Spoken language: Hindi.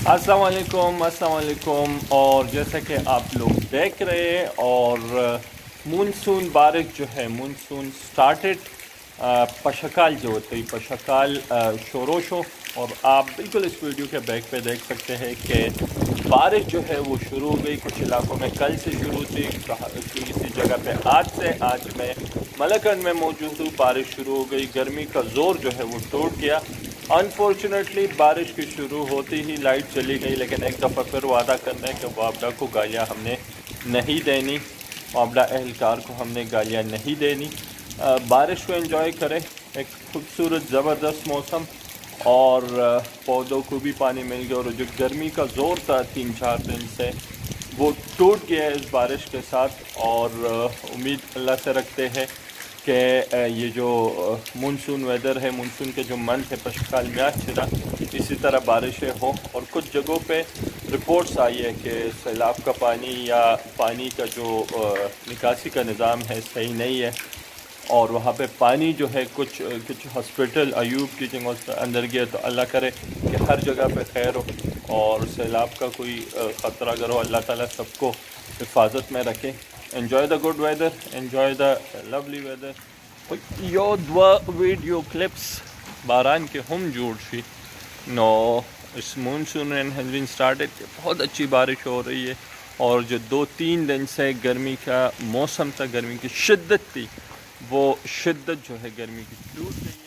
अस्सलाम वालेकुम। और जैसा कि आप लोग देख रहे हैं और मानसून बारिश जो है मानसून स्टार्टेड पशकाल जो होती है पशकाल शोरोशो। और आप बिल्कुल इस वीडियो के बैक पे देख सकते हैं कि बारिश जो है वो शुरू हो गई। कुछ इलाकों में कल से शुरू थी, किसी जगह पे आज मैं मलकन में मौजूद हूँ। बारिश शुरू हो गई, गर्मी का ज़ोर जो है वो टूट गया। अनफॉर्चुनेटली बारिश की शुरू होती ही लाइट चली गई, लेकिन एक दफ़ा फिर वादा करना है कि वापडा को गालियाँ हमने नहीं देनी, वापडा एहलकार को हमने गालियाँ नहीं देनी। बारिश को एंजॉय करें, एक खूबसूरत ज़बरदस्त मौसम और पौधों को भी पानी मिल गया। और जो गर्मी का ज़ोर था 3-4 दिन से वो टूट गया है इस बारिश के साथ। और उम्मीद अल्लाह से रखते हैं कि ये जो मानसून वेदर है, मानसून के जो मंथ है पशकाल म्याज छिरा, इसी तरह बारिशें हों। और कुछ जगहों पे रिपोर्ट्स आई है कि सैलाब का पानी या पानी का जो निकासी का निज़ाम है सही नहीं है और वहाँ पे पानी जो है कुछ हॉस्पिटल अयूब टीचिंग हॉस्पिटल अंदर गया। तो अल्लाह करे कि हर जगह पे खैर हो और सैलाब का कोई ख़तरा अगर हो, अल्लाह ताला सबको हिफाजत में रखे। Enjoy the good weather, enjoy the lovely weather. यो दवा वीडियो क्लिप्स बारान के हम जोड़ see now this monsoon has been started. बहुत अच्छी बारिश हो रही है और जो 2-3 दिन से गर्मी का मौसम था, गर्मी की शिद्दत थी, वो शिद्दत जो है गर्मी की टूट गई।